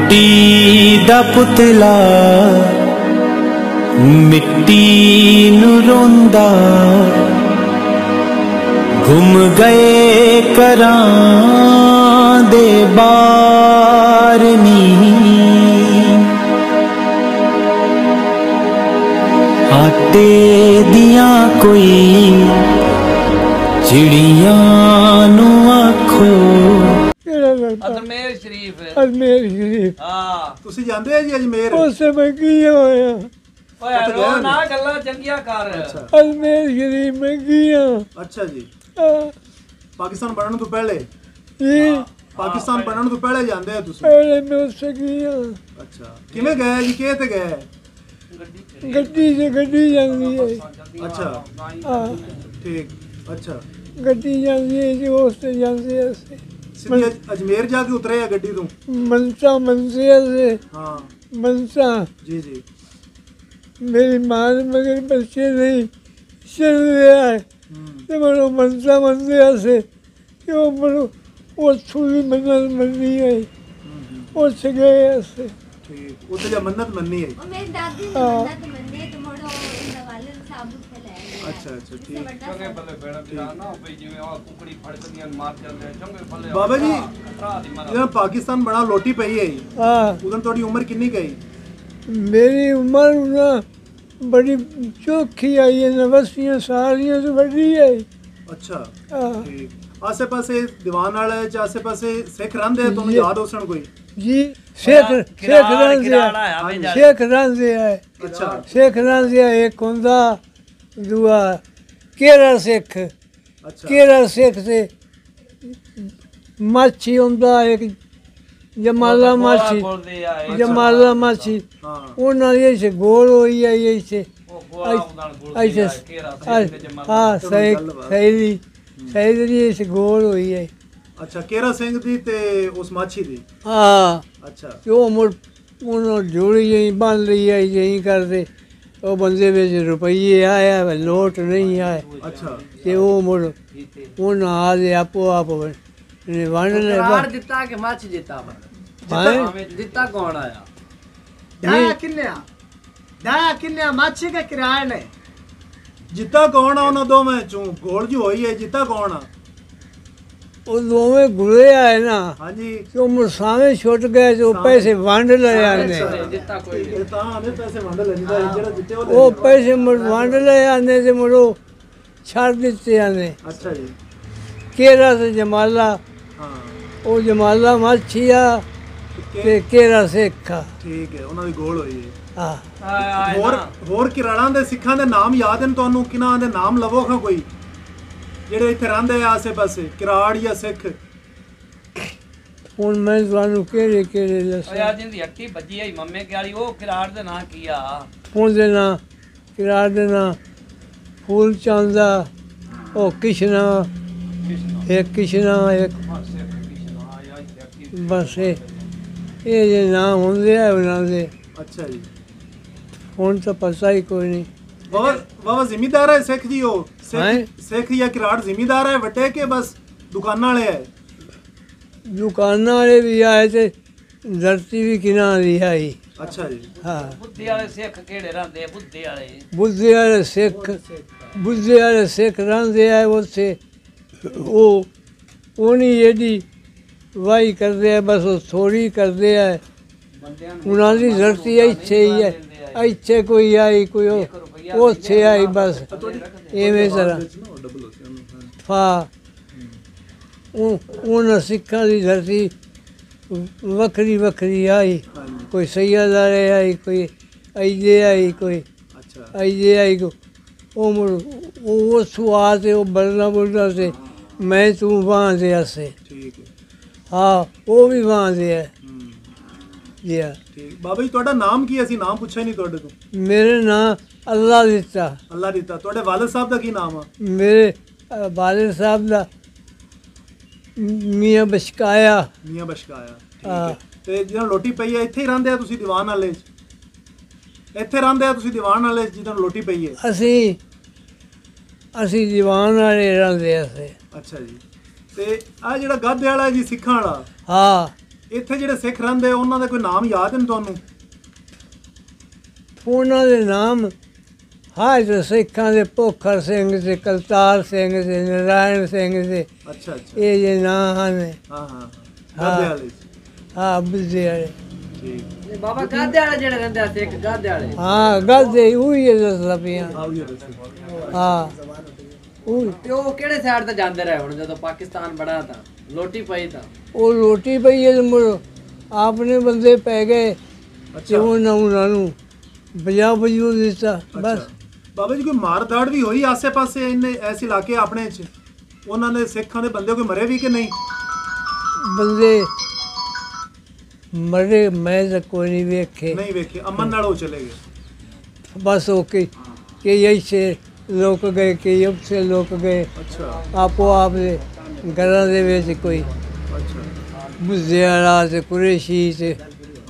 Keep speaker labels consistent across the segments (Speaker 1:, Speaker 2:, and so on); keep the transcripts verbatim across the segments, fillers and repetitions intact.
Speaker 1: मिट्टी दा पुतला मिट्टी नू रोंदा गुम गए करां दे बार नी आटे दियां कोई चिड़ियां नू आखो
Speaker 2: अजमेर शरीफ
Speaker 3: अजमेर शरीफ
Speaker 2: हां
Speaker 4: ਤੁਸੀਂ ਜਾਂਦੇ ਆ ਜੀ ਅਜਮੇਰ
Speaker 3: ਉਸੇ ਮੈਂ ਕੀ ਹੋਇਆ
Speaker 2: ਓਏ ਰੋ ਨਾ ਗੱਲਾਂ ਚੰਗੀਆਂ ਕਰ
Speaker 3: अजमेर शरीफ में किया
Speaker 4: ਅੱਛਾ ਜੀ
Speaker 3: हाँ,
Speaker 4: ਪਾਕਿਸਤਾਨ ਬਣਨ ਤੋਂ ਪਹਿਲੇ
Speaker 3: ये
Speaker 4: ਪਾਕਿਸਤਾਨ ਬਣਨ ਤੋਂ ਪਹਿਲੇ ਜਾਂਦੇ ਆ ਤੁਸੀਂ
Speaker 3: पहले मैं उससे किया
Speaker 4: ਅੱਛਾ ਕਿਵੇਂ ਗਏ ਜੀ ਕਿਹ ਤੇ ਗਏ
Speaker 3: गड्डी से गड्डी जाती है
Speaker 4: ਅੱਛਾ
Speaker 3: हाँ,
Speaker 4: ठीक अच्छा
Speaker 3: गड्डी जाती है जो उससे जाते हैं उससे
Speaker 4: ਸਿੱਧੀ ਅਜ- ਅਜਮੇਰ ਜਾ ਕੇ ਉਤਰੇ ਆ ਗੱਡੀ ਤੋਂ
Speaker 3: मनसा मनसे से
Speaker 4: ਹਾਂ
Speaker 3: मनसा
Speaker 4: जी जी
Speaker 3: मेरी माँ ने मगर बच्चे नहीं चल रहा है तो मरो मनसा मनसे से कि वो मरो वो थोड़ी मन्नत मननी है वो से गए ऐसे
Speaker 4: ठीक ਉੱਥੇ ਜਾ ਮੰਨਤ ਮੰਨੀ ਹੈ
Speaker 5: और मेरी दादी ने मन्नत मन्नी तो मोड़ो इन वाले साबुत फैलाया
Speaker 4: ਅੱਛਾ ਅੱਛਾ ਠੀਕ
Speaker 2: ਚੰਗੇ ਭਲੇ ਬੇੜਾ ਬਿਰਾ ਨਾ ਬਈ ਜਿਵੇਂ ਆ ਕੁਕੜੀ ਫੜਕਦੀਆਂ ਮਾਰ ਜਾਂਦੇ ਚੰਗੇ ਭਲੇ
Speaker 4: ਬਾਬਾ ਜੀ
Speaker 2: ਭਰਾ ਦੀ ਮਾਰਾ
Speaker 4: ਜਦੋਂ ਪਾਕਿਸਤਾਨ ਬੜਾ ਲੋਟੀ ਪਈ ਹੈ ਜੀ
Speaker 3: हाँ
Speaker 4: ਉਦੋਂ ਤੁਹਾਡੀ ਉਮਰ ਕਿੰਨੀ ਗਈ
Speaker 3: मेरी उम्र ना बड़ी चौखी आई है नवसियाँ सारियाँ से बड़ी है
Speaker 4: ਅੱਛਾ
Speaker 3: हाँ,
Speaker 4: ਠੀਕ ਆਸੇ ਪਾਸੇ ਦੀਵਾਨ ਵਾਲੇ ਚ ਆਸੇ ਪਾਸੇ ਸਿੱਖ ਰਹਿੰਦੇ ਆ, ਤੁਹਾਨੂੰ ਯਾਦ ਹੋਸਣ ਕੋਈ
Speaker 3: जी शेख शेख रांझे शेख रांझे है
Speaker 4: ਅੱਛਾ
Speaker 3: शेख रांझे एक हुंदा दुआ केरा सिख
Speaker 4: ਅੱਛਾ
Speaker 3: केरा सिख से माछी हुंदा एक जमाला माछी
Speaker 2: ਬੋਲਦੇ ਆ ਇਹ
Speaker 3: जमाला माछी
Speaker 4: ਹਾਂ
Speaker 3: ਉਹਨਾਂ ਦੀ ਇੱਥੇ ਗੋਲ ਹੋਈ ਹੈ ਇੱਥੇ
Speaker 2: ਉਹ ਗੋਲਾ ਉਹਨਾਂ ਨੂੰ ਬੋਲਦੇ ਆ
Speaker 3: ਇੱਥੇ
Speaker 2: ਕੇਰਾ ਸਿੰਘ ਜਮਾ
Speaker 3: ਹਾਂ ਸਹੀ ਸਹੀ ਸਹੀ ਦੀ ਇੱਥੇ ਗੋਲ ਹੋਈ ਹੈ
Speaker 4: ਅੱਛਾ ਕੇਰਾ ਸਿੰਘ ਦੀ ਤੇ ਉਸ ਮਾਛੀ ਦੀ
Speaker 3: ਹਾਂ
Speaker 4: ਅੱਛਾ
Speaker 3: ਤੇ ਉਹ ਮੁੜ ਉਹਨੂੰ ਜੋੜੀ ਜਿਹੀ ਬੰਨ ਲਈ ਹੈ ਜਿਹੀ ਕਰਦੇ ਉਹ ਬੰਦੇ ਵਿੱਚ ਰੁਪਈਏ ਆਇਆ ਵਾ ਨੋਟ ਨਹੀਂ ਆਏ
Speaker 4: ਅੱਛਾ
Speaker 3: ਤੇ ਉਹ ਮੁੜ ਉਹਨਾਂ ਆ ਦੇ ਆਪੋ ਆਪ ਨੇ ਵੰਡ ਲੈ
Speaker 6: करार दिता कि मच दिता
Speaker 3: ਹਾਂ
Speaker 6: दिता कौन आया
Speaker 3: दाया
Speaker 6: किन्ने दाया किन्ने मच का किराया ने
Speaker 4: ਜਿੱਤਾ ਕੌਣ ਆ ਉਹਨਾਂ ਦੋਵੇਂ ਚੋਂ ਗੋਲ ਜੀ ਹੋਈ ਹੈ ਜਿੱਤਾ ਕੌਣ ਆ
Speaker 3: ਉਹ ਦੋਵੇਂ ਗੁਰੇ ਆਏ ਨਾ
Speaker 4: ਹਾਂਜੀ
Speaker 3: ਕਿ ਉਹ ਮੁਸਾਵੇਂ ਛੁੱਟ ਗਏ ਜੋ ਪੈਸੇ ਵੰਡ ਲਏ ਆਨੇ
Speaker 6: दिता कोई
Speaker 4: ਇਹ ਤਾਂ ਆਨੇ ਪੈਸੇ ਵੰਡ ਲੈਂਦਾ ਜਿਹੜਾ ਜਿੱਤੇ ਉਹ
Speaker 3: ਉਹ ਪੈਸੇ ਮੁੜ ਵੰਡ ਲਏ ਆਨੇ ਤੇ ਮੁੜੋ ਛੱਡ ਦਿੱਤੇ ਆਨੇ
Speaker 4: ਅੱਛਾ ਜੀ
Speaker 3: ਕੇਰਾ ਤੇ ਜਮਾਲਾ
Speaker 4: ਹਾਂ
Speaker 3: ਉਹ ਜਮਾਲਾ ਮਾਛੀਆ
Speaker 4: ਕਿ-
Speaker 3: ਤੇ ਕੇਰਾ ਸਿੱਖਾ
Speaker 4: ਠੀਕ ਹੈ ਉਹਨਾਂ ਦੀ ਗੋਲ ਹੋਈ ਹੈ
Speaker 3: ਆ
Speaker 4: ਹੋਰ ਹੋਰ ਕਿਰਾੜਾਂ ਦੇ ਸਿੱਖਾਂ ਦੇ ਨਾਮ ਯਾਦ ਹਨ ਤੁਹਾਨੂੰ ਕਿਨਾਂ ਦੇ ਨਾਮ ਲਵੋ ਖਾਂ ਕੋਈ ਜਿਹੜੇ ਇੱਥੇ ਰਹਿੰਦੇ ਆ ਆਸੇ ਪਾਸੇ ਕਿਰਾੜ ਜਾਂ ਸਿੱਖ
Speaker 3: ਹੁਣ ਮੈਂ ਤੁਹਾਨੂੰ ਕਿਹੜੇ ਕਿਹੜੇ
Speaker 2: ਓਏ ਆ
Speaker 3: ਦੱਸਾਂ
Speaker 2: ਜਿੰਦੀ ਹੱਟੀ ਵੱਜੀ ਆਈ ਮੰਮੇ ਕਿਆਲੀ ਉਹ ਖਿਲਾੜ ਦੇ ਨਾਂ ਕੀ ਆ
Speaker 3: ਫੋਨ ਦੇ ਨਾਂ ਕਿਰਾੜ ਦੇ ਨਾਂ ਫੂਲ ਚਾਂਦਾ ਉਹ ਕਿਸ਼ਨਾ ਇੱਕ ਕਿਸ਼ਨਾ ਇੱਕ ਬਸ ਇਹ ਇਹ ਜੇ ਨਾਮ ਹੁੰਦੇ ਆ ਉਹਨਾਂ ਦੇ
Speaker 4: ਅੱਛਾ ਜੀ
Speaker 3: ਹੁਣ ਤਾਂ ਪਤਾ ਹੀ ਕੋਈ ਨਹੀਂ
Speaker 4: ਬਾਬਾ ਬਾਬਾ ਜ਼ਿਮੀਦਾਰ ਹੈ ਸਿੱਖ ਜੀ ਉਹ
Speaker 3: ਹੈਂ?
Speaker 4: ਸਿੱਖ ਸਿੱਖ ਜਾਂ ਕਿਰਾੜ ਜ਼ਿਮੀਦਾਰ ਹੈ ਵੱਡੇ ਕੇ ਬਸ ਦੁਕਾਨਾਂ ਵਾਲੇ ਹੈ
Speaker 3: ਦੁਕਾਨਾਂ ਵਾਲੇ ਵੀ ਆਏ ਤੇ ਧਰਤੀ ਵੀ ਕਿਨਾਂ ਦੀ ਆਈ
Speaker 4: ਅੱਛਾ ਜੀ
Speaker 3: ਹਾਂ
Speaker 2: ਬੁੱਧੀ ਵਾਲੇ ਸਿੱਖ ਕਿਹੜੇ ਰਹਿੰਦੇ ਆ ਬੁੱਧੀ ਵਾਲੇ
Speaker 3: ਬੁੱਧੇ ਵਾਲੇ ਸਿੱਖ ਬੁੱਧੇ ਵਾਲੇ ਸਿੱਖ ਰਹਿੰਦੇ ਆ ਉੱਥੇ ਉਹ ਉਹਨੀ ਜਿਹੜੀ ਵਾਹੀ ਕਰਦੇ ਆ ਬਸ ਉਹ ਥੋੜੀ ਕਰਦੇ ਆ
Speaker 2: ਬੰਦਿਆਂ
Speaker 3: ਉਹਨਾਂ ਦੀ ਧਰਤੀ ਇੱਥੇ ਹੀ ਹੈ ਇੱਥੇ ਕੋਈ ਆਈ ਕੋਈ ਉਹ- ਉੱਥੇ ਆਈ ਬਸ ਐਵੇਂ ਤਰ੍ਹਾਂ ਹਾਂ ਉਹ ਉਹਨਾਂ ਸਿੱਖਾਂ ਦੀ ਧਰਤੀ ਵੱਖਰੀ ਵੱਖਰੀ ਆਈ ਕੋਈ ਸੈਯਦਾਰੇ ਆਈ ਕੋਈ ਅਜੇ ਆਈ ਕੋਈ
Speaker 4: ਅੱਛਾ
Speaker 3: ਅਜੇ ਆਈ ਕੋ ਉਹ ਮੁੜ ਉਹ ਉਸ ਆ ਤੇ ਉਹ ਬਲਣਾ ਬੋਲਦਾ ਸੀ ਮੈਂ ਤੂੰ ਵਾਂ ਦੇ ਆਸੇ
Speaker 4: ਠੀਕ ਹੈ
Speaker 3: ਹਾਂ ਉਹ ਵੀ ਵਾਂ ਦੇ ਹੈ
Speaker 4: ਹੂੰ
Speaker 3: ਜੀ ਹਾਂ।
Speaker 4: ਠੀਕ ਬਾਬਾ ਜੀ ਤੁਹਾਡਾ ਨਾਮ ਕੀ ਹੈ? ਅਸੀਂ ਨਾਮ ਪੁੱਛਿਆ ਨਹੀਂ ਤੁਹਾਡੇ ਤੋਂ
Speaker 3: ਮੇਰੇ ਨਾਂ ਅੱਲਾ ਦਿੱਤਾ
Speaker 4: ਅੱਲਾ ਦਿੱਤਾ ਤੁਹਾਡੇ ਵਾਲਦ ਸਾਹਿਬ ਦਾ ਕੀ ਨਾਮ ਆ
Speaker 3: ਮੇਰੇ ਅ, ਵਾਲਿਦ ਸਾਹਿਬ ਦਾ ਮੀਆਂ ਬਸ਼ਕਾਇਆ
Speaker 4: ਮੀਆਂ ਬਸ਼ਕਾਇਆ ਠੀਕ
Speaker 3: ਹਾਂ।
Speaker 4: ਹੈ ਤੇ ਜਿਹਨਾਂ ਲੋਟੀ ਪਈ ਹੈ ਇੱਥੇ ਹੀ ਰਹਿੰਦੇ ਆ ਤੁਸੀਂ ਦੀਵਾਨ ਵਾਲੇ 'ਚ ਇੱਥੇ ਰਹਿੰਦੇ ਆ ਤੁਸੀਂ ਦੀਵਾਨ ਵਾਲੇ 'ਚ ਜਿਹਨਾਂ ਨੂੰ ਲੋਟੀ ਪਈ ਹੈ
Speaker 3: ਅਸੀਂ ਅਸੀਂ ਦੀਵਾਨ ਵਾਲੇ ਰਹਿੰਦੇ ਅਸੀਂ
Speaker 4: ਅੱਛਾ ਜੀ ਤੇ ਆ ਜਿਹੜਾ ਗੱਧ ਵਾਲਾ ਜੀ ਸਿੱਖਾਂ ਵਾਲਾ
Speaker 3: ਹਾਂ
Speaker 4: ਇੱਥੇ ਜਿਹੜੇ ਸਿੱਖ ਰਹਿੰਦੇ ਉਹਨਾਂ ਦੇ ਕੋਈ ਨਾਮ ਯਾਦ ਨੇ ਤੁਹਾਨੂੰ?
Speaker 3: ਉਹਨਾਂ ਦੇ ਨਾਮ ਹਾਜ਼ਰ ਸਿੱਖਾਂ ਦੇ ਭੁੱਖਰ ਸਿੰਘ ਤੇ ਕਲਤਾਰ ਸਿੰਘ ਤੇ ਨਰਾਇਣ ਸਿੰਘ ਤੇ
Speaker 4: ਅੱਛਾ ਅੱਛਾ।
Speaker 3: ਇਹ ਜੇ ਨਾਂ ਹਨ।
Speaker 4: ਹਾਂ ਹਾਂ ਗੱਦੇ ਵਾਲੇ
Speaker 3: ਹਾਂ ਬੁੱਝੇ ਵਾਲੇ।
Speaker 4: ਠੀਕ।
Speaker 6: ਬਾਬਾ ਗਾਦੇ ਵਾਲੇ ਜਿਹੜੇ ਰਹਿੰਦੇ ਆ ਸਿੱਖ ਗਾਦੇ ਵਾਲੇ।
Speaker 3: ਹਾਂ ਗੱਦੇ ਉਹੀ ਦੱਸਦਾ ਪਿਆ।
Speaker 4: ਆਓ ਜੀ ਦੱਸੋ।
Speaker 3: ਹਾਂ ਉਹ
Speaker 6: ਤੇ ਉਹ ਕਿਹੜੇ ਸਾਈਡ ਤੇ ਜਾਂਦੇ ਰਹੇ ਹੁਣ ਜਦੋਂ ਪਾਕਿਸਤਾਨ ਬੜਾ ਤਾਂ ਲੋਟੀ ਪਈ ਤਾਂ?
Speaker 3: ਉਹ ਰੋਟੀ ਪਈ ਹੈ ਮੁੜ ਆਪਣੇ ਬੰਦੇ ਪੈ ਗਏ ਤੇ ਉਹਨਾਂ ਉਹਨਾਂ ਨੂੰ ਬਜਾ ਬਜੂ ਦਿੱਤਾ ਬਸ।
Speaker 4: ਅੱਛਾ। ਬਾਬਾ ਜੀ ਕੋਈ ਮਾਰ ਦਾੜ ਵੀ ਹੋਈ ਆਸੇ ਪਾਸੇ ਇੰਨੇ ਐਸੇ ਇਲਾਕੇ ਆਪਣੇ ਚ? ਉਹਨਾਂ ਦੇ ਸਿੱਖਾਂ ਦੇ ਬੰਦੇ ਕੋਈ ਮਰੇ ਵੀ ਕਿ ਨਹੀਂ?
Speaker 3: ਬੰਦੇ ਮਰੇ ਮੈਂ ਤਾਂ ਕੋਈ ਨਹੀਂ ਵੇਖੇ।
Speaker 4: ਨਹੀਂ ਵੇਖੇ, ਅਮਨ ਨਾਲ ਉਹ ਚਲੇ ਗਏ।
Speaker 3: ਬਸ ਓਕੇ ਕਿ ऐसे ਲੋਕ ਗਏ ਕਿ ਉੱਥੇ ਲੋਕ ਗਏ
Speaker 4: ਅੱਛਾ
Speaker 3: ਆਪੋ ਆਪ ਦੇ ਘਰਾਂ ਦੇ ਵਿੱਚ ਕੋਈ
Speaker 4: ਅੱਛਾ।
Speaker 3: ਬੁੱਝੇ ਵਾਲਾ ਤੇ ਕੁਰੇਸ਼ੀ ਤੇ
Speaker 4: ਹਾਂ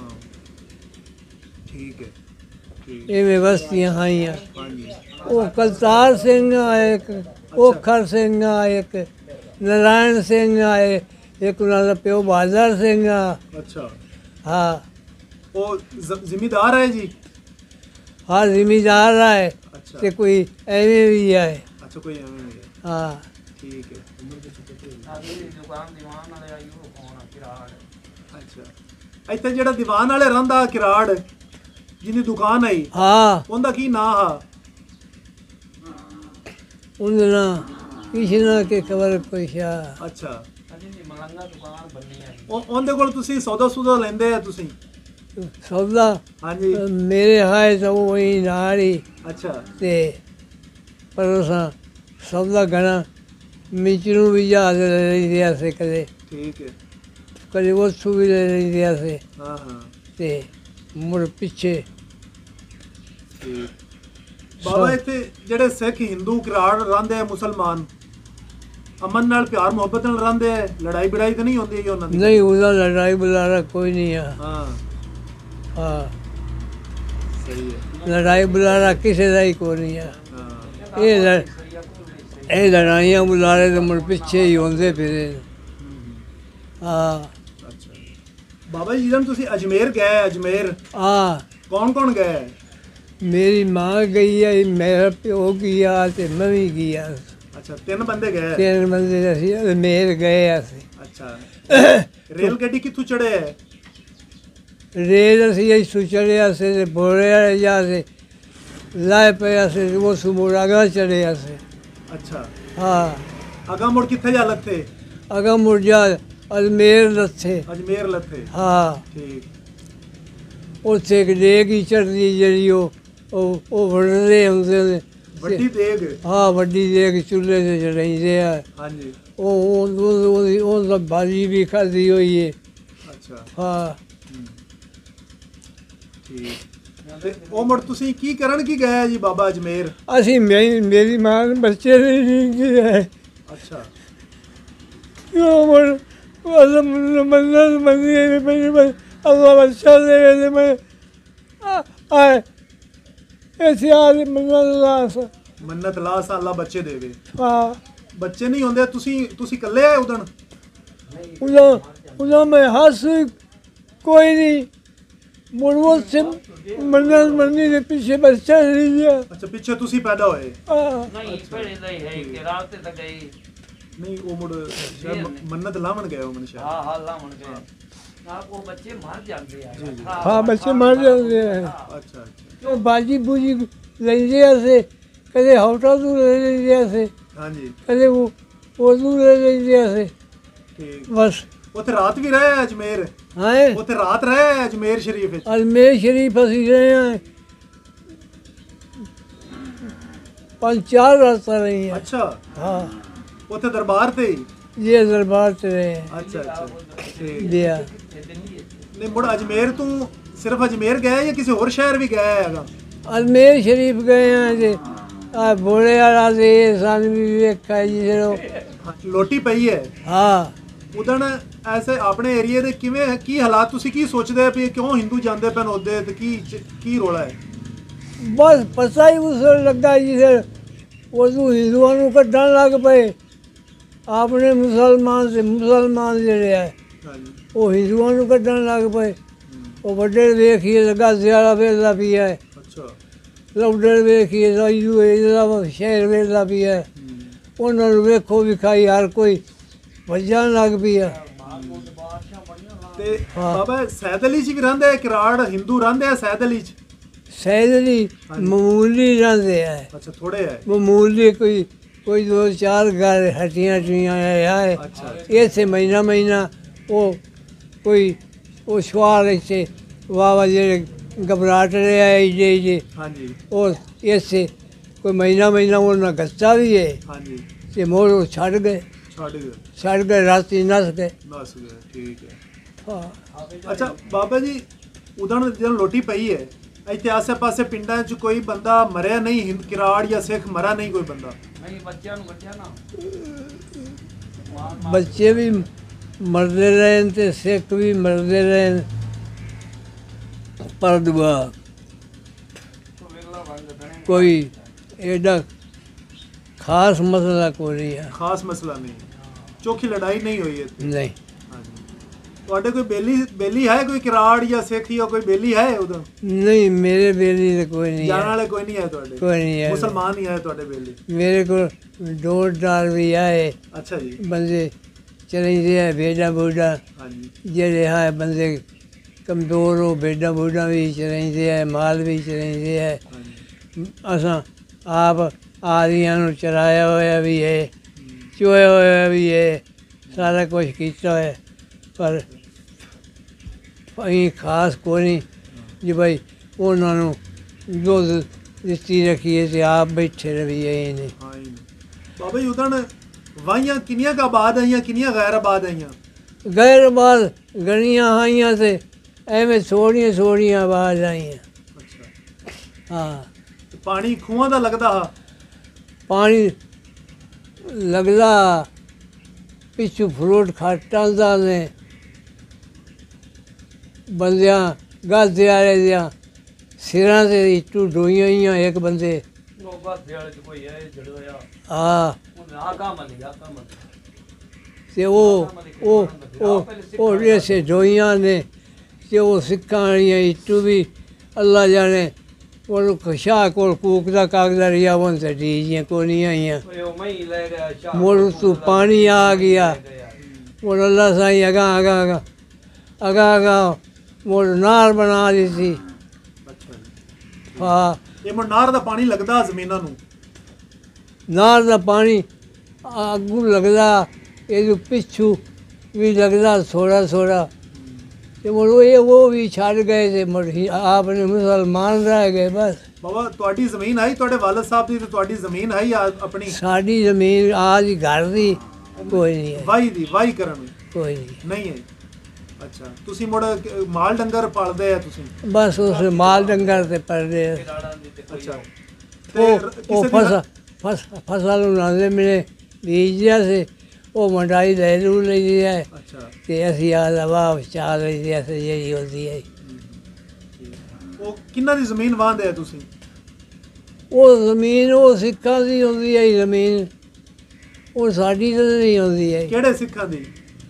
Speaker 4: ਠੀਕ ਹੈ ਠੀਕ।
Speaker 3: ਇਵੇਂ ਬਸਤੀਆਂ ਆਈਆਂ।
Speaker 4: ਹਾਂਜੀ
Speaker 3: ਉਹ ਕਲਤਾਰ ਸਿੰਘ ਆਏ, ਇੱਕ ਔਖਰ ਸਿੰਘ ਆਏ, ਇੱਕ ਨਰਾਇਣ ਸਿੰਘ ਆਏ, ਇੱਕ ਉਹਨਾਂ ਦਾ ਪਿਓ ਬਹਾਦਰ ਸਿੰਘ ਆ।
Speaker 4: ਅੱਛਾ।
Speaker 3: ਹਾਂ
Speaker 4: ਉਹ ਜ਼- ਜ਼ਿਮੀਦਾਰ ਹੈ ਜੀ?
Speaker 3: ਹਾਂ ਜ਼ਿਮੀਦਾਰ ਆਏ
Speaker 4: ਅੱਛਾ
Speaker 3: ਤੇ ਕੋਈ ਐਵੇਂ ਵੀ ਆਏ।
Speaker 4: ਅੱਛਾ ਕੋਈ ਐਵੇਂ ਨਹੀਂ ਹੈ।
Speaker 3: ਹਾਂ
Speaker 4: ਠੀਕ ਹੈ।
Speaker 2: ਸਾਡੀ ਦੁਕਾਨ ਦੀਵਾਨ ਵਾਲੇ ਆਈ ਉਹ ਕੌਣ ਆ ਕਿਰਾੜ?
Speaker 4: ਅੱਛਾ। ਇੱਥੇ ਜਿਹੜਾ ਦੀਵਾਨ ਵਾਲੇ ਰਹਿੰਦਾ ਕਿਰਾੜ ਜਿਹਦੀ ਦੁਕਾਨ ਆਈ
Speaker 3: ਹਾਂ
Speaker 4: ਉਹਦਾ ਕੀ ਨਾਂ ਆ?
Speaker 3: ਉਹਦੇ ਨਾਲ ਕਿਸੇ ਨਾਲ ਕਿ ਖਬਰ ਕੋਈ ਸ਼ਾ।
Speaker 4: ਅੱਛਾ।
Speaker 2: ਅਜੀ ਦੀ ਮਲੰਗਾ ਦੁਕਾਨ ਬੰਨੀ ਆ
Speaker 4: ਉਹ ਉਹਦੇ ਕੋਲ ਤੁਸੀਂ ਸੌਦਾ ਸੂਦਾ ਲੈਂਦੇ ਆ ਤੁਸੀਂ?
Speaker 3: ਸੌਦਾ
Speaker 4: ਹਾਂਜੀ
Speaker 3: ਮੇਰੇ ਹਾਏ ਤਾਂ ਉਹ ਹੀ ਨਾਲ ਹੀ
Speaker 4: ਅੱਛਾ
Speaker 3: ਤੇ ਪਰ ਉਸਾਂ ਸੌਦਾ ਘਣਾ ਮਿਰਚ ਨੂੰ ਵੀ ਯਾਦ ਰਹਿੰਦੇ ਸੀ ਕਦੇ
Speaker 4: ਠੀਕ ਹੈ।
Speaker 3: ਕਦੇ ਉੱਥੋਂ ਵੀ ਲੈ ਲੈਂਦੇ ਸੀ
Speaker 4: ਹਾਂ ਹਾਂ
Speaker 3: ਤੇ ਮੁੜ ਪਿੱਛੇ
Speaker 4: ਠੀਕ। ਬਾਬਾ ਇੱਥੇ ਜਿਹੜੇ ਸਿੱਖ ਹਿੰਦੂ ਕਿਰਾੜ ਰਹਿੰਦੇ ਆ ਮੁਸਲਮਾਨ ਅਮਨ ਨਾਲ ਪਿਆਰ ਮੁਹੱਬਤ ਨਾਲ ਰਹਿੰਦੇ ਆ? ਲੜਾਈ ਬੜਾਈ ਤਾਂ ਨਹੀਂ ਹੁੰਦੀ ਜੀ ਉਹਨਾਂ ਦੀ?
Speaker 3: ਨਹੀਂ ਉਹਦਾ ਲੜਾਈ ਬੁਲਾਰਾ ਕੋਈ ਨਹੀਂ ਆ।
Speaker 4: ਹਾਂ
Speaker 3: ਹਾਂ
Speaker 4: ਸਹੀ ਹੈ।
Speaker 3: ਲੜਾਈ ਬੁਲਾਰਾ ਕਿਸੇ ਦਾ ਹੀ ਕੋਈ ਨਹੀਂ ਆ।
Speaker 4: ਹਾਂ
Speaker 3: ਇਹ ਲੜ ਇਹ ਲੜਾਈਆਂ ਬੁਲਾਰੇ ਤੇ ਮੁੜ ਪਿੱਛੇ ਹੀ ਹੁੰਦੇ ਫਿਰੇ ਨੇ। ਹਾਂ
Speaker 4: ਅੱਛਾ। ਬਾਬਾ ਜੀ ਜਦੋਂ ਤੁਸੀਂ ਅਜਮੇਰ ਗਏ ਅਜਮੇਰ
Speaker 3: ਆ
Speaker 4: ਕੌਣ ਕੌਣ ਗਏ?
Speaker 3: ਮੇਰੀ ਮਾਂ ਗਈ ਹੈ, ਮੇਰਾ ਪਿਓ ਗਿਆ ਤੇ ਮੈਂ ਵੀ ਗਿਆ।
Speaker 4: ਅੱਛਾ ਤਿੰਨ ਬੰਦੇ ਗਏ।
Speaker 3: ਤਿੰਨ ਬੰਦੇ ਅਸੀਂ ਅਜਮੇਰ ਗਏ ਅਸੀਂ।
Speaker 4: ਅੱਛਾ। ਰੇਲ ਗੱਡੀ ਕਿੱਥੋਂ ਚੜੇ ਹੈ?
Speaker 3: ਰੇਲ ਅਸੀਂ ਇੱਥੋਂ ਚੜ੍ਹਿਆ ਸੀ ਤੇ ਬੋਰੇ ਵਾਲੇ ਜਾ ਸੀ ਲਾਏ ਪਿਆ ਸੀ ਉਹ ਸਮੂਰ ਅਗਾ ਚੜ੍ਹਿਆ ਸੀ।
Speaker 4: ਅੱਛਾ।
Speaker 3: ਹਾਂ
Speaker 4: ਅਗਾ ਮੁੜ ਕਿੱਥੇ ਜਾ ਲੱਥੇ?
Speaker 3: ਅਗਾ ਮੁੜ ਜਾ ਅਜਮੇਰ ਲੱਥੇ।
Speaker 4: ਅਜਮੇਰ ਲੱਥੇ।
Speaker 3: ਹਾਂ
Speaker 4: ਠੀਕ।
Speaker 3: ਉੱਥੇ ਇੱਕ ਡੇਗ ਹੀ ਚੜ੍ਹਦੀ ਜਿਹੜੀ ਉਹ ਉਹ ਉਹ ਵੜਦੇ ਹੁੰਦੇ ਨੇ।
Speaker 4: ਵੱਡੀ ਦੇਗ?
Speaker 3: ਹਾਂ ਵੱਡੀ ਡੇਗ ਚੁੱਲ੍ਹੇ ਤੇ ਚੜਾਈਦੇ ਆ।
Speaker 4: ਹਾਂਜੀ
Speaker 3: ਉਹ ਉਹ- ਉਹ- ਉਹਦੀ ਉਹਦਾ ਬਾਜੀ ਵੀ ਖਾਧੀ ਹੋਈ ਹੈ।
Speaker 4: ਅੱਛਾ
Speaker 3: ਹਾਂ
Speaker 4: ਠੀਕ। ਤੇ ਉਹ ਮੁੜ ਤੁਸੀਂ ਕੀ ਕਰਨ ਕੀ ਗਏ ਜੀ ਬਾਬਾ ਅਜਮੇਰ?
Speaker 3: ਅਸੀਂ ਮੇਰੀ ਮੇਰੀ ਮਾਂ ਨੇ ਬੱਚੇ ਨਹੀਂ ਗਏ।
Speaker 4: ਅੱਛਾ
Speaker 3: ਉਹ ਮੁੜ ਉਹ ਮੰਨਤ ਮੰਨੀ ਮੇਰੀ ਬਸ ਅੱਲਾ ਬੱਚਾ ਦੇ ਦੇ ਮੈਂ ਆਏ ਐਸੀ ਆਦਮੀ ਮੰਨਤ ਲਾਸ।
Speaker 4: ਮੰਨਤ ਲਾਸ ਅੱਲਾ ਬੱਚੇ ਦੇਵੇ।
Speaker 3: ਹਾਂ
Speaker 4: ਬੱਚੇ ਨਹੀਂ ਹੁੰਦੇ ਤੁਸੀਂ ਤੁਸੀਂ ਇਕੱਲੇ ਆਏ ਉਦਣ?
Speaker 3: ਉਹਦਾ ਉਹਦਾ ਮੈਂ ਹੱਸ ਕੋਈ ਨਹੀਂ ਮੁੜ ਉਹ ਸੇ ਮੰਨਤ ਮੰਨੀ ਦੇ ਪਿੱਛੇ ਬੱਚਾ ਨਹੀਂ ਗਿਆ।
Speaker 4: ਅੱਛਾ ਪਿੱਛੇ ਤੁਸੀਂ ਪੈਦਾ ਹੋਏ?
Speaker 3: ਹਾਂ
Speaker 2: ਨਹੀਂ ਪਹਿਲੇ ਦਾ ਹੀ ਹੈ ਕਿ ਰਾਤ ਤੇ ਤਾਂ ਗਈ
Speaker 4: ਨਹੀਂ ਉਹ ਮੁੜ ਸ਼ਾਇਦ ਮ- ਮੰਨਤ ਲਾਵਣ ਗਏ ਉਹ ਮਨ ਸ਼ਾਇਦ।
Speaker 2: ਹਾਂ ਹਾਂ ਲਾਉਣ ਗਏ ਨਾ ਉਹ ਬੱਚੇ ਮਰ ਜਾਂਦੇ ਆ।
Speaker 3: ਹਾਂ ਬੱਚੇ ਮਰ ਜਾਂਦੇ ਆ।
Speaker 4: ਅੱਛਾ ਅੱਛਾ
Speaker 3: ਉਹ ਬਾਜੀ ਬੂਜੀ ਲੈਂਦੇ ਆਸੇ ਕਦੇ ਹੋਟਲ ਤੋਂ ਲੈ ਲੈਂਦੇ ਆਸੇ
Speaker 4: ਹਾਂਜੀ
Speaker 3: ਕਦੇ ਉਹ ਉਦੋਂ ਲੈ ਲੈਂਦੇ ਆਸੇ
Speaker 4: ਠੀਕ।
Speaker 3: ਬਸ।
Speaker 4: ਉੱਥੇ ਰਾਤ ਵੀ ਰਹੇ ਅਜਮੇਰ?
Speaker 3: ਹਾਂ
Speaker 4: ਉੱਥੇ ਰਾਤ ਰਹੇ ਅਜਮੇਰ ਸ਼ਰੀਫ ਵਿੱਚ?
Speaker 3: ਅਜਮੇਰ ਸ਼ਰੀਫ ਅਸੀਂ ਰਹੇ ਹਾਂ ਪੰਜ ਚਾਰ ਰਾਤਾਂ ਰਹੀ ਹਾਂ।
Speaker 4: ਅੱਛਾ
Speaker 3: ਹਾਂ
Speaker 4: ਉੱਥੇ ਦਰਬਾਰ ਤੇ ਹੀ?
Speaker 3: ਇਹ ਦਰਬਾਰ ਤੇ ਰਹੇ ਹਾਂ।
Speaker 4: ਅੱਛਾ ਅੱਛਾ ਠੀਕ।
Speaker 3: ਦਿਆ
Speaker 4: ਨਹੀਂ ਮੁੜ ਅਜਮੇਰ ਤੋਂ ਸਿਰਫ ਅਜਮੇਰ ਗਏ ਜਾਂ ਕਿਸੇ ਹੋਰ ਸ਼ਹਿਰ ਵੀ ਗਏ ਹੈਗਾ?
Speaker 3: ਅਜਮੇਰ ਸ਼ਰੀਫ ਗਏ ਹਾਂ ਜੀ ਆ ਭੋਲੇ ਵਾਲਾ ਦੇ ਸਾਨੂੰ ਵੀ ਵੇਖਿਆ ਜੀ ਜਦੋਂ।
Speaker 4: ਲੋਟੀ ਪਈ ਹੈ
Speaker 3: ਹਾਂ
Speaker 4: ਉਦਣ ਐਸੇ ਆਪਣੇ ਏਰੀਏ ਦੇ ਕਿਵੇਂ ਕੀ ਹਾਲਾਤ ਤੁਸੀਂ ਕੀ ਸੋਚਦੇ ਵੀ ਕਿਉਂ ਹਿੰਦੂ ਜਾਂਦੇ ਪੈਣ ਉਹਦੇ ਤੇ ਕੀ ਕੀ ਰੋਲਾ ਹੈ?
Speaker 3: ਬਸ ਪਤਾ ਹੀ ਉਸ ਵੇਲੇ ਲੱਗਾ ਜੀ ਫਿਰ ਉਦੋਂ ਹਿੰਦੂਆਂ ਨੂੰ ਕੱਢਣ ਲੱਗ ਪਏ ਆਪਣੇ ਮੁਸਲਮਾਨ ਤੇ ਮੁਸਲਮਾਨ ਜਿਹੜੇ ਆ
Speaker 4: ਹਾਂਜੀ
Speaker 3: ਉਹ ਹਿੰਦੂਆਂ ਨੂੰ ਕੱਢਣ ਲੱਗ ਪਏ। ਉਹ ਵੱਡੇ ਵੇਖੀਏ ਗਾਜ਼ੇ ਵਾਲਾ ਵੇਖਦਾ ਪਿਆ ਹੈ,
Speaker 4: ਅੱਛਾ
Speaker 3: ਲੌਡੇ ਵੇਖੀਏ ਰਾਜੂ ਇਹਦਾ ਸ਼ਹਿਰ ਵੇਖਦਾ ਪਿਆ ਹੈ। ਉਹਨਾਂ ਨੂੰ ਵੇਖੋ ਵਿਖਾਈ ਹਰ ਕੋਈ ਵੱਜਣ ਲੱਗ ਪਿਆ।
Speaker 4: ਤੇ
Speaker 3: ਹਾਂ।
Speaker 4: ਬਾਬਾ ਸੈਦ ਅਲੀ ਚ ਵੀ ਰਹਿੰਦੇ ਆ ਕਿਰਾੜ ਹਿੰਦੂ ਰਹਿੰਦੇ ਆ ਸੈਦ ਅਲੀ ਚ?
Speaker 3: ਸੈਦ ਅਲੀ ਮਾਮੂਲੀ ਰਹਿੰਦੇ ਆ,
Speaker 4: ਅੱਛਾ ਥੋੜੇ ਹੈ।
Speaker 3: ਮਾਮੂਲੀ ਕੋਈ ਕੋਈ ਦੋ ਚਾਰ ਘਰ ਹਟੀਆਂ ਟੀਆਂ ਆਏ।
Speaker 4: ਅੱਛਾ
Speaker 3: ਇੱਥੇ ਮਹੀਨਾ ਮਹੀਨਾ ਉਹ ਕੋਈ ਉਹ ਸ਼ਵਾਰ ਇੱਥੇ ਵਾਵਾ ਜਿਹੜੇ ਘਬਰਾਹਟ ਰਿਹਾ ਜੇ ਜੇ
Speaker 4: ਹਾਂਜੀ
Speaker 3: ਉਹ ਇੱਥੇ ਕੋਈ ਮਹੀਨਾ ਮਹੀਨਾ ਉਹਨਾਂ ਗੱਤਾ ਵੀ ਹੈ
Speaker 4: ਹਾਂਜੀ
Speaker 3: ਤੇ ਮੋੜ ਉਹ ਛੱਡ ਗਏ
Speaker 4: ਛੱਡ ਗਏ
Speaker 3: ਛੱਡ ਗਏ ਰਾਤੀ ਨੱਸ ਗਏ।
Speaker 4: ਬਸ ਗਏ ਠੀਕ ਹੈ।
Speaker 3: ਹਾਂ
Speaker 4: ਅੱਛਾ ਬਾਬਾ ਜੀ ਉਦਣ ਜਦੋਂ ਲੋਟੀ ਪਈ ਹੈ ਇੱਥੇ ਆਸੇ ਪਾਸੇ ਪਿੰਡਾਂ 'ਚ ਕੋਈ ਬੰਦਾ ਮਰਿਆ ਨਹੀਂ ਹਿੰਦ ਕਿਰਾੜ ਜਾਂ ਸਿੱਖ ਮਰਾ ਨਹੀਂ ਕੋਈ ਬੰਦਾ?
Speaker 2: ਨਹੀਂ ਬੱਚਿਆਂ ਨੂੰ ਕੱਢਿਆ ਨਾ
Speaker 3: ਬੱਚੇ ਵੀ ਮਰਦੇ ਰਹੇ ਨੇ ਤੇ ਸਿੱਖ ਵੀ ਮਰਦੇ ਰਹੇ ਨੇ। ਪਰ ਦੁਆ ਕੋਈ ਐਡਾ ਖਾਸ ਮਸਲਾ ਕੋਈ ਨਹੀਂ ਹੈ।
Speaker 4: ਖਾਸ ਮਸਲਾ ਨਹੀਂ ਚੋਖੀ ਲੜਾਈ ਨਹੀਂ ਹੋਈ ਇੱਥੇ?
Speaker 3: ਨਹੀਂ
Speaker 4: ਹਾਂਜੀ ਤੁਹਾਡੇ ਕੋਈ ਬੇਲੀ ਬੇਲੀ ਹੈ ਕੋਈ ਕਿਰਾੜ ਜਾਂ ਸਿੱਖ ਜਾਂ ਕੋਈ ਬੇਲੀ ਹੈ ਉਦੋਂ?
Speaker 3: ਨਹੀਂ ਮੇਰੇ ਬੇਲੀ ਤੇ ਕੋਈ ਨਹੀਂ
Speaker 4: ਜਾਣ
Speaker 3: ਹੈ,
Speaker 4: ਵਾਲੇ ਕੋਈ ਨਹੀਂ ਹੈ ਤੁਹਾਡੇ?
Speaker 3: ਕੋਈ ਨਹੀਂ ਹੈ।
Speaker 4: ਮੁਸਲਮਾਨ ਹੀ ਹੈ ਤੁਹਾਡੇ ਬੇਲੀ?
Speaker 3: ਮੇਰੇ ਕੋਲ ਡੋਰ ਡਾਲ ਵੀ ਆਏ
Speaker 4: ਅੱਛਾ ਜੀ
Speaker 3: ਬੰਦੇ ਚਲੇ ਹੈ ਭੇਡਾਂ ਬੂਡਾਂ
Speaker 4: ਹਾਂਜੀ
Speaker 3: ਜਿਹੜੇ ਹੈ ਬੰਦੇ ਕਮਜ਼ੋਰ ਹੋ ਭੇਡਾਂ ਬੂਡਾਂ ਵੀ ਚਰਾਈਦੇ ਹੈ ਮਾਲ ਵੀ ਚਰਾਈਦੇ ਹੈ।
Speaker 4: ਹਾਂਜੀ
Speaker 3: ਅਸਾਂ ਆਪ ਆਦੀਆਂ ਨੂੰ ਚਰਾਇਆ ਹੋਇਆ ਵੀ ਹੈ ਚੋਇਆ ਹੋਇਆ ਵੀ ਹੈ ਸਾਰਾ ਕੁਛ ਕੀਤਾ ਹੋਇਆ ਪਰ ਅਸੀਂ ਖਾਸ ਕੋਈ ਨਹੀਂ ਜੀ ਭਾਈ ਉਹਨਾਂ ਨੂੰ ਦੁੱਧ ਦਿੱਤੀ ਰੱਖੀਏ ਤੇ ਆਪ ਬੈਠੇ ਰਹੀਏ ਨੇ।
Speaker 4: ਹਾਂ ਜੀ ਬਾਬਾ ਜੀ ਉਦਣ ਵਾਹੀਆਂ ਕਿੰਨੀਆਂ ਕੁ ਆਬਾਦ ਆਈਆਂ ਕਿੰਨੀਆਂ ਗੈਰ ਆਬਾਦ ਆਈਆਂ?
Speaker 3: ਗੈਰ ਬਾਦ ਗਣੀਆਂ ਆਈਆਂ ਤੇ ਐਵੇਂ ਥੋੜ੍ਹੀਆਂ ਥੋੜ੍ਹੀਆਂ ਆਵਾਜ਼ ਆਈਆਂ।
Speaker 4: ਅੱਛਾ
Speaker 3: ਹਾਂ
Speaker 4: ਤੇ ਪਾਣੀ ਖੂਹਾਂ ਦਾ ਲੱਗਦਾ ਹਾ?
Speaker 3: ਪਾਣੀ ਲੱਗਦਾ ਪਿੱਛੋਂ ਫਰੂਟ ਖਾਟਾਂ ਦਾ ਨੇ ਬੰਦਿਆਂ ਗਾਜ਼ੇ ਵਾਲੇ ਦੀਆਂ ਸਿਰਾਂ ਤੇ ਇੱਟੂ ਡੋਈਆਂ ਹੋਈਆਂ ਇੱਕ ਬੰਦੇ
Speaker 2: ਉਹ ਬਾਤ ਵਾਲੇ ਚ ਕੋਈ ਹੈ ਜੜਿਆ
Speaker 3: ਆ
Speaker 2: ਉਹ ਆ ਕੰਮ ਨਹੀਂ ਆ ਕੰਮ
Speaker 3: ਤੇ ਉਹ ਉਹ ਉਹ ਉਹ ਐਸੇ ਡੋਈਆਂ ਨੇ ਤੇ ਉਹ ਸਿੱਖਾਂ ਵਾਲੀਆਂ ਇੱਟੂ ਵੀ ਅੱਲਾ ਜਾਣੇ ਉਹ ਖਸ਼ਾ ਕੋਲ ਕੂਕ ਦਾ ਕਾਗਜ਼ਾ ਰਿਆ ਵਨ ਤੇ ਡੀਜੀਆਂ ਕੋਈ ਨਹੀਂ ਆਈਆਂ
Speaker 2: ਉਹ ਮੈਂ ਹੀ ਲੈ ਗਿਆ ਸ਼ਾਹ
Speaker 3: ਮੋਰ ਤੋਂ ਪਾਣੀ ਆ ਗਿਆ ਉਹ ਅੱਲਾ ਸਾਈਂ ਅਗਾ ਅਗਾ ਅਗਾ ਅਗਾ ਅਗਾ ਮੋਰ ਨਾਰ ਬਣਾ ਦਿੱਤੀ।
Speaker 4: ਅੱਛਾ ਜੀ
Speaker 3: ਹਾਂ
Speaker 4: ਇਹ ਮਨਾਰ ਦਾ ਪਾਣੀ ਲੱਗਦਾ ਜ਼ਮੀਨਾਂ ਨੂੰ?
Speaker 3: ਨਾਰ ਦਾ ਪਾਣੀ ਅੱਗੂ ਲੱਗਦਾ ਇਹਦੇ ਪਿੱਛੂ ਵੀ ਲੱਗਦਾ ਥੋੜਾ ਥੋੜਾ ਤੇ ਮੋਰ ਇਹ ਉਹ ਵੀ ਛੱਡ ਗਏ ਤੇ ਮੁੜ ਹੀ ਆਪਨੇ ਮੁਸਲਮਾਨ ਰਹਿ ਗਏ ਬਸ।
Speaker 4: ਬਾਬਾ ਤੁਹਾਡੀ ਜ਼ਮੀਨ ਆਈ ਤੁਹਾਡੇ ਵਾਲਦ ਸਾਹਿਬ ਦੀ ਤੇ ਤੁਹਾਡੀ ਜ਼ਮੀਨ ਆਈ ਆ ਆਪਣੀ?
Speaker 3: ਸਾਡੀ ਜ਼ਮੀਨ ਆਜ ਘਰ ਦੀ ਕੋਈ ਨਹੀਂ ਹੈ,
Speaker 4: ਵਾਹੀ ਦੀ ਵਾਹੀ ਕਰਨ
Speaker 3: ਕੋਈ ਨਹੀਂ।
Speaker 4: ਨਹੀਂ ਹੈ? ਅੱਛਾ ਤੁਸੀਂ ਮੁੜ ਮਾਲ ਡੰਗਰ ਪਾਲਦੇ ਆ ਤੁਸੀਂ?
Speaker 3: ਬਸ ਉਸ ਮਾਲ ਡੰਗਰ ਤੇ ਪਰਦੇ
Speaker 4: ਅੱਛਾ
Speaker 3: ਉਹ
Speaker 4: ਤੇ
Speaker 3: ਉਹ
Speaker 4: ਕਿਸੇ
Speaker 3: ਫਸਲ
Speaker 4: ਦੀ
Speaker 3: ਫਸ ਫਸਲ ਉਹਨਾਂ ਮਿਲੇ ਬੀਜਿਆ ਸੀ ਉਹ ਮੰਡਾਈ ਲੈ ਲੂ ਲਈ ਹੈ
Speaker 4: ਅੱਛਾ
Speaker 3: ਤੇ ਅਸੀਂ ਆ ਲਵਾ ਚਾਹ ਲਈ ਅਸੀਂ ਜਿਹੜੀ ਹੁੰਦੀ ਹੈ।
Speaker 4: ਉਹ ਕਿੰਨਾ ਦੀ ਜ਼ਮੀਨ ਵਾਹੁੰਦੇ ਆ ਤੁਸੀਂ?
Speaker 3: ਉਹ ਜ਼ਮੀਨ ਉਹ ਸਿੱਖਾਂ ਦੀ ਹੁੰਦੀ ਹੈ ਜ਼ਮੀਨ, ਉਹ ਸਾਡੀ ਤਾਂ ਨਹੀਂ ਹੁੰਦੀ ਹੈ।
Speaker 4: ਕਿਹੜੇ ਸਿੱਖਾਂ ਦੀ?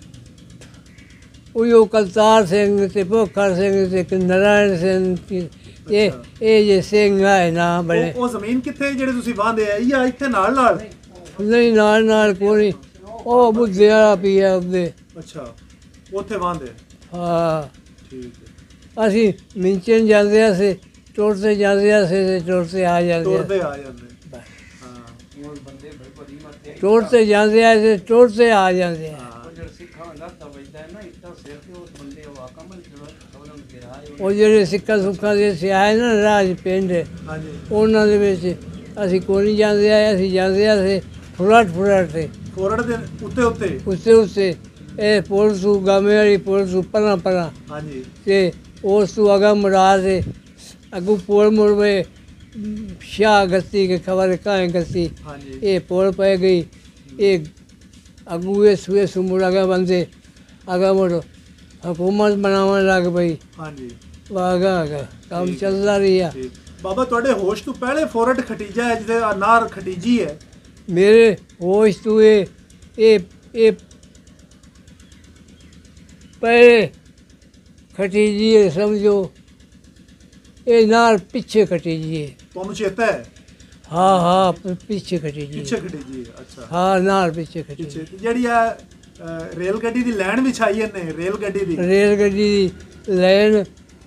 Speaker 3: ਉਹ ਉਹ ਕਰਤਾਰ ਸਿੰਘ ਤੇ ਭੋਖਰ ਸਿੰਘ ਤੇ ਇੱਕ ਨਾਰਾਇਣ ਸਿੰਘ ਤੇ ਇਹ ਇਹ ਜੇ ਸਿੰਘ ਹੈ ਨਾ ਬੜੇ।
Speaker 4: ਉਹ ਉਹ ਜ਼ਮੀਨ ਕਿੱਥੇ ਜਿਹੜੇ ਤੁਸੀਂ ਵਾਹੁੰਦੇ ਆ ਇਹ ਇੱਥੇ ਨਾਲ ਨਾਲ?
Speaker 3: ਨਹੀਂ ਨਾਲ ਨਾਲ ਕੋਈ ਉਹ ਬੁੱਧੇ ਵਾਲਾ ਪੀਆ ਉਹਦੇ।
Speaker 4: ਅੱਛਾ ਉੱਥੇ ਵਾਹੁੰਦੇ?
Speaker 3: ਹਾਂ
Speaker 4: ਠੀਕ ਹੈ
Speaker 3: ਅਸੀਂ ਮਿੰਚਨ ਜਾਂਦੇ ਅਸੀਂ ਟੁਰਦੇ ਜਾਂਦੇ ਅਸੀਂ ਤੇ ਟੁਰਦੇ ਆ ਜਾਂਦੇ
Speaker 4: ਤੁਰਦੇ ਆ ਜਾਂਦੇ
Speaker 3: ਬਸ।
Speaker 4: ਹਾਂ
Speaker 2: ਉਹ ਬੰਦੇ ਬੜੀ ਮਰਦੇ
Speaker 3: ਟੁਰਦੇ ਜਾਂਦੇ ਆ ਅਸੀਂ ਟੁਰਦੇ ਆ ਜਾਂਦੇ ਆ।
Speaker 2: ਉਹ ਜਿਹੜਾ ਸਿੱਖਾਂ ਦਾ ਤਾਂ ਵਜਦਾ ਹੈ ਨਾ ਇੱਟਾਂ ਸਿਰ ਤੇ ਉਸ ਬੰਦੇ ਉਹ ਆ ਕੰਮ ਜਿਹੜਾ ਉਹਨਾਂ ਨੂੰ ਕਿਹਾ
Speaker 3: ਉਹ ਜਿਹੜੇ ਸਿੱਖਾਂ ਸੁੱਖਾਂ ਦੇ ਅਸੀਂ ਆਏ ਨਾ ਰਾਜ ਪਿੰਡ
Speaker 4: ਹਾਂਜੀ
Speaker 3: ਉਹਨਾਂ ਦੇ ਵਿੱਚ ਅਸੀਂ ਕੋਈ ਨਹੀਂ ਜਾਂਦੇ ਆਏ ਅਸੀਂ ਜਾਂਦੇ ਆ ਅਸੀਂ ਫੁਰਟ ਫੁਰਟ ਤੇ
Speaker 4: ਕੋਰੜ ਦੇ ਉੱਤੇ ਉੱਤੇ?
Speaker 3: ਉੱਤੇ ਉੱਤੇ ਇਹ ਪੁਲਿਸ ਨੂੰ ਗਾਮੇ ਵਾਲੀ ਪੁਲਿਸ ਨੂੰ ਪਰਾਂ ਪਰਾਂ
Speaker 4: ਹਾਂਜੀ
Speaker 3: ਤੇ ਉਸ ਤੋਂ ਅਗਾ ਮੁੜਾ ਦੇ ਅੱਗੂ ਪੁਲ ਮੁੜਵੇ ਸ਼ਾਹ ਗਸਤੀ ਕੇ ਖਬਰ ਕਾਹ ਗਸਤੀ
Speaker 4: ਹਾਂਜੀ
Speaker 3: ਇਹ ਪੁਲ ਪੈ ਗਈ ਇਹ ਅੱਗੂ ਇਹ ਸੂਏ ਸੂ ਮੁੜਾ ਗਿਆ ਬੰਦੇ ਅਗਾ ਮੁੜ ਹਕੂਮਤ ਬਣਾਉਣ ਲੱਗ ਪਈ
Speaker 4: ਹਾਂਜੀ
Speaker 3: ਵਾਗਾ ਅਗਾ ਕੰਮ ਚੱਲਦਾ ਰਿਹਾ।
Speaker 4: ਠੀਕ ਬਾਬਾ ਤੁਹਾਡੇ ਹੋਸ਼ ਤੋਂ ਪਹਿਲੇ ਫੋਰਟ ਖਟੀਜਾ ਹੈ ਜਿਹਦੇ ਆਹ ਨਾਰ ਖਟੀਜੀ ਹੈ?
Speaker 3: ਮੇਰੇ ਹੋਸ਼ ਤੋਂ ਇਹ ਇਹ ਇਹ पहले खटी जी है समझो, ये नाल पीछे खटी जी है।
Speaker 4: ਤੁਹਾਨੂੰ ਚੇਤਾ ਹੈ
Speaker 3: हाँ हाँ प- पीछे खटी जी
Speaker 4: ਪਿੱਛੇ
Speaker 3: है।
Speaker 4: ਖੜੀ ਜੀ ਅੱਛਾ
Speaker 3: हाँ नाल पीछे खटी
Speaker 4: ਪਿੱਛੇ
Speaker 3: जी।
Speaker 4: ਤੇ ਜਿਹੜੀ ਆ ਅ, ਰੇਲ ਗੱਡੀ ਦੀ ਲਾਈਨ ਵਿਛਾਈ ਇਹਨੇ ਰੇਲ ਗੱਡੀ ਦੀ
Speaker 3: रेलगड्डी दी लाइन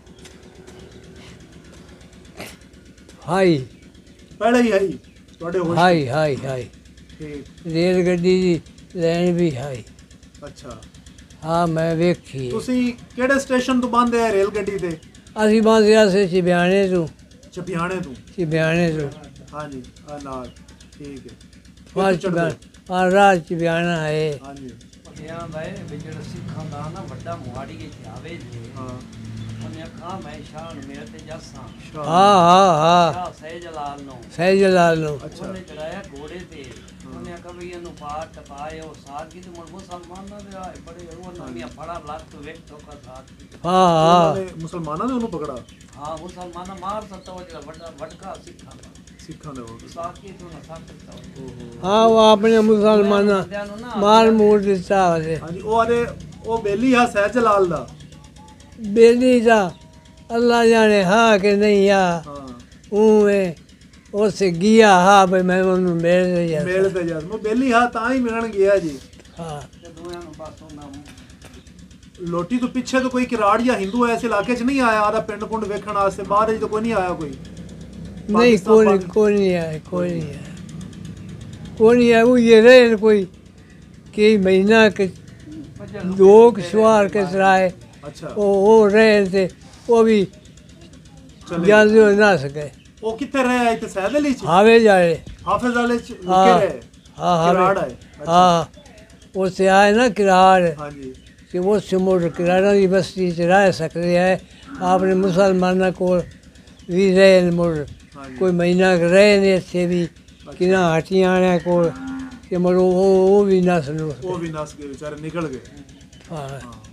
Speaker 3: हाई
Speaker 4: ਪਹਿਲੇ ਹੀ ਆਈ ਤੁਹਾਡੇ ਹੋਸ਼
Speaker 3: हाई हाई हाई
Speaker 4: ਠੀਕ
Speaker 3: रेलगड्डी दी लाइन भी हाई।
Speaker 4: ਅੱਛਾ
Speaker 3: हाँ मैं वेखी है।
Speaker 4: ਤੁਸੀਂ ਕਿਹੜੇ ਸਟੇਸ਼ਨ ਤੋਂ ਬੰਦੇ ਆ ਰੇਲ ਗੱਡੀ ਤੇ
Speaker 3: ਅਸੀਂ ਬਾਂਸਿਆ ਸੇ ਚਿਬਿਆਣੇ ਤੋਂ
Speaker 4: ਚਪਿਆਣੇ ਤੋਂ
Speaker 3: ਚਿਬਿਆਣੇ ਤੋਂ
Speaker 4: ਹਾਂਜੀ ਆ ਨਾਲ ਠੀਕ ਹੈ
Speaker 3: ਫਾਰ
Speaker 4: ਫਿਰ ਚੜ੍ਹਦੇ।
Speaker 3: ਚਿਬਿਆਣਾ ਆ ਰਾਜ ਚਿਬਿਆਣਾ ਹੈ।
Speaker 4: ਹਾਂਜੀ
Speaker 2: ਪਟਿਆਂ ਦਾ ਇਹ ਵੀ ਜਿਹੜਾ ਸਿੱਖਾਂ ਦਾ ਨਾ ਵੱਡਾ ਮੁਹਾੜੀ ਇੱਥੇ ਆਵੇ ਜੀ
Speaker 4: ਹਾਂ
Speaker 2: ਉਹਨੇ ਆਖਾਂ ਮੈਂ ਸ਼ਾਹ ਨੂੰ ਮੇਰੇ ਤੇ ਜਾਸਾਂ
Speaker 4: ਸ਼ਾਹ
Speaker 3: ਹਾਂ ਹਾਂ ਹਾਂ
Speaker 2: ਸ਼ਾਹ ਸਹਿ ਜਲਾਲ ਨੂੰ
Speaker 3: ਸਹਿਜ ਲਾਲ ਨੂੰ
Speaker 4: ਅੱਛਾ
Speaker 2: ਉਹਨੇ ਚੜਾਇਆ ਘੋੜੇ ਤੇ ਉਹਨੇ ਆਖਿਆ ਵੀ ਇਹਨੂੰ ਪਾਟ ਟਪਾਏ ਉਹ ਸਾਥ ਕੀ ਤੇ ਮੁੜ ਮੁਸਲਮਾਨਾਂ ਦੇ ਆਏ ਬੜੇ ਉਹ ਨਵੀਆਂ ਫੜਾ ਲੱਗ ਤੋਂ ਵੇਖ ਤੋਂ ਕਾ ਸਾਥ ਕੀ।
Speaker 3: ਹਾਂ
Speaker 4: ਉਹਨਾਂ
Speaker 3: ਹਾਂ
Speaker 4: ਨੇ ਮੁਸਲਮਾਨਾਂ ਨੇ ਉਹਨੂੰ ਪਕੜਾ
Speaker 2: ਹਾਂ ਮੁਸਲਮਾਨਾਂ ਮਾਰ ਸਕਤਾ ਉਹ ਜਿਹੜਾ ਵੱਡਾ ਵਟਕਾ ਸਿੱਖਾਂ ਦਾ
Speaker 4: ਸਿੱਖਾਂ ਦੇ ਉਹ
Speaker 2: ਸਾਥ ਕੀ ਤੋਂ ਨਾ ਸਾਥ ਸਕਤਾ ਉਹ
Speaker 3: ਹਾਂ ਉਹ ਆਪਣੇ ਮੁਸਲਮਾਨਾਂ ਮਾਰ ਮੂਰ ਦਿੱਤਾ ਉਹਦੇ
Speaker 4: ਹਾਂਜੀ ਉਹ ਆਦੇ ਉਹ ਬੇਲੀ ਆ ਸਹਿਜ ਲਾਲ ਦਾ
Speaker 3: ਬੇਲੀ ਦਾ ਅੱਲਾ ਜਾਣੇ ਹਾਂ ਕਿ ਨਹੀਂ ਆ
Speaker 4: ਹਾਂ
Speaker 3: ਉਹ ਹੈ ਉਸ ਗਿਆ ਹਾਂ ਬਈ ਮੈਂ ਉਹਨੂੰ ਮਿਲ ਰਿਹਾ
Speaker 4: ਮੇਲ ਤੇ ਜਦ ਉਹ ਬੇਲੀ ਆ ਤਾਂ ਹੀ ਮਿਲਣ ਗਿਆ ਜੀ
Speaker 3: ਹਾਂ
Speaker 2: ਤੇ ਦੋਆਂ ਨੂੰ ਬਸ ਉਹਨਾਂ
Speaker 4: ਲੋਟੀ ਤੋਂ ਪਿੱਛੇ ਤੋਂ ਕੋਈ ਕਿਰਾੜ ਜਾਂ ਹਿੰਦੂ ਐਸੇ ਇਲਾਕੇ 'ਚ ਨਹੀਂ ਆਇਆ ਆਦਾ ਪਿੰਡ ਪੁੰਡ ਵੇਖਣ ਵਾਸਤੇ ਬਾਹਰ ਤੋਂ ਕੋਈ ਨਹੀਂ ਆਇਆ ਕੋਈ
Speaker 3: नहीं कोई कोई नहीं है कोई नहीं है कोई नहीं है वो ये रहे कोई कई महीना के दो सवार के सराय
Speaker 4: ਅੱਛਾ
Speaker 3: वो वो रहे थे वो भी
Speaker 4: ਚਲੇ
Speaker 3: जल्दी हो ना सके
Speaker 4: ਉਹ ਕਿੱਥੇ ਰਹੇ ਇੱਥੇ ਸੈਦ ਅਲੀ 'ਚ
Speaker 3: हावे जाए
Speaker 4: ਹਾਫਿਜ਼ ਵਾਲੇ 'ਚ ਲੁਕੇ
Speaker 3: हाँ
Speaker 4: ਰਹੇ
Speaker 3: हाँ
Speaker 4: किराड़
Speaker 3: हावे
Speaker 4: है
Speaker 3: हाँ वो से आए ना किराड़
Speaker 4: ਹਾਂਜੀ
Speaker 3: कि वो से मुड़ किराड़ा की बस्ती च रह सकते है आपने मुसलमानों को भी रहे मुड़
Speaker 4: ਹਾਂਜੀ
Speaker 3: कोई महीना रहे ने इतने भी कि ना हटियां ने को कि मरो वो वो भी ना सुनो
Speaker 4: ਉਹ ਵੀ ਨਸ ਗਏ ਵਿਚਾਰੇ ਨਿਕਲ ਗਏ
Speaker 3: हाँ
Speaker 4: ਹਾਂ